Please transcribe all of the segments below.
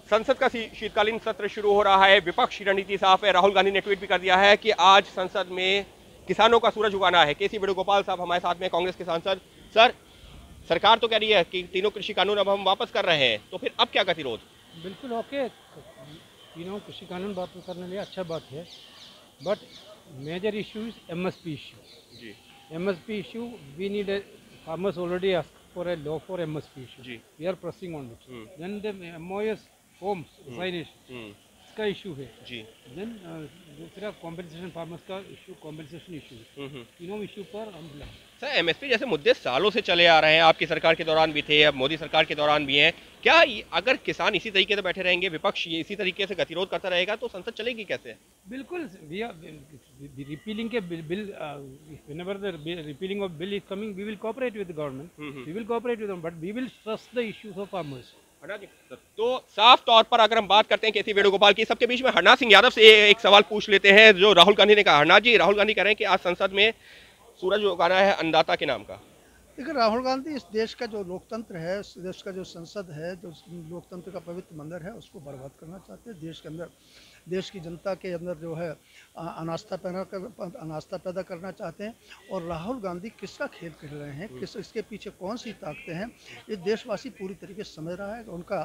संसद का शीतकालीन सत्र शुरू हो रहा है। विपक्ष की रणनीति साफ है। राहुल गांधी ने ट्वीट भी कर दिया है कि आज संसद में किसानों का सूरज उगाना है। केसी वेणुगोपाल साहब हमारे साथ में, कांग्रेस के सांसद। सर, सरकार तो कह रही है कि तीनों कृषि कानून अब हम वापस कर रहे हैं, तो फिर अब क्या गतिरोध? बिल्कुल ओके, तीनों कृषि कानून वापस करने लिए अच्छा बात है, but major issue is MSP issue. जी, MSP issue we need farmers already ask for a law for MSP issue. जी, we are pressing on it. Then the MOS for resignation इसका इशू है जी, देन दूसरा compensation farmers का issue, compensation issue, तीनों issue पर हम sir MSP जैसे मुद्दे सालों से चले आ रहे हैं, आपकी सरकार के दौरान भी थे, अब मोदी सरकार के दौरान भी हैं। क्या अगर किसान इसी तरीके से बैठे रहेंगे, विपक्ष इसी तरीके से गतिरोध करता रहेगा, तो संसद चलेगी कैसे? बिल्कुल, वी आर रिपीलिंग के bill, whenever the repealing of bill is coming we will cooperate with the government, we will cooperate with them, but we will trust the issues of farmers. तो साफ तौर पर अगर हम बात करते हैं केसी वेणुगोपाल की, सबके बीच में हरनाथ सिंह यादव से एक सवाल पूछ लेते हैं जो राहुल गांधी ने कहा। हरनाथ जी, राहुल गांधी कह रहे हैं कि आज संसद में सूरज उगाना है अन्नदाता के नाम का। देखिए, राहुल गांधी इस देश का जो लोकतंत्र है, इस देश का जो संसद है, जो लोकतंत्र का पवित्र मंदिर है, उसको बर्बाद करना चाहते हैं। देश के अंदर, देश की जनता के अंदर जो है अनास्था पैदा करना चाहते हैं। और राहुल गांधी किसका खेल खेल रहे हैं, किस इसके पीछे कौन सी ताकतें हैं, ये देशवासी पूरी तरीके से समझ रहा है। उनका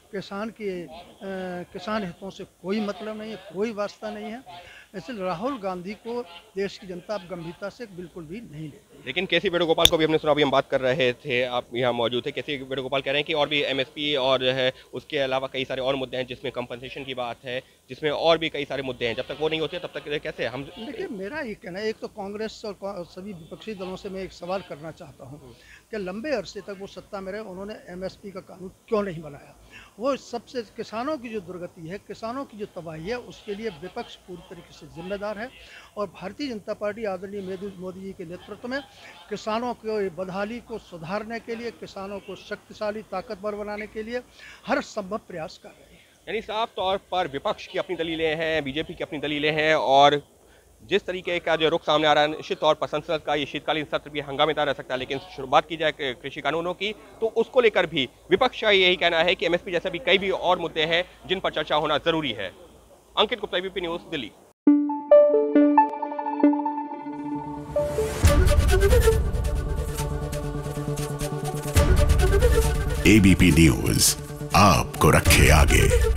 किसान हितों से कोई मतलब नहीं है, कोई वास्ता नहीं है। इसलिए राहुल गांधी को देश की जनता गंभीरता से बिल्कुल भी नहीं लेती। लेकिन केसी वेणुगोपाल को भी हमने सुना, अभी हम बात कर रहे थे, आप यहाँ मौजूद थे। केसी वेणुगोपाल कह रहे हैं कि और भी एमएसपी और जो है उसके अलावा कई सारे और मुद्दे हैं जिसमें कंपनसेशन की बात है, जिसमें और भी कई सारे मुद्दे हैं। जब तक वो नहीं होते तब तक कैसे हम? देखिए, मेरा ये कहना है, एक तो कांग्रेस और सभी विपक्षी दलों से मैं एक सवाल करना चाहता हूँ कि लंबे अरसे तक वो सत्ता में रहे, उन्होंने एमएसपी का कानून क्यों नहीं बनाया? वो सबसे किसानों की जो दुर्गति है, किसानों की जो तबाही है, उसके लिए विपक्ष पूरी तरीके से जिम्मेदार है। और भारतीय जनता पार्टी आदरणीय मोदी जी के नेतृत्व में किसानों को बदहाली को सुधारने के लिए, किसानों को शक्तिशाली ताकतवर बनाने के लिए हर संभव प्रयास कर रही है। यानी साफ तौर पर विपक्ष की अपनी दलीलें हैं, बीजेपी की अपनी दलीलें हैं, और जिस तरीके का जो रुख सामने आ रहा है, निश्चित तौर पर संसद का ये शीतकालीन सत्र भी हंगामेदार रह सकता है। लेकिन शुरुआत की जाए कृषि कानूनों की, तो उसको लेकर भी विपक्ष का यही कहना है कि एमएसपी जैसे भी कई भी और मुद्दे हैं जिन पर चर्चा होना जरूरी है। Ankit Gupta, ABP news, Delhi. ABP news आपको रखे आगे।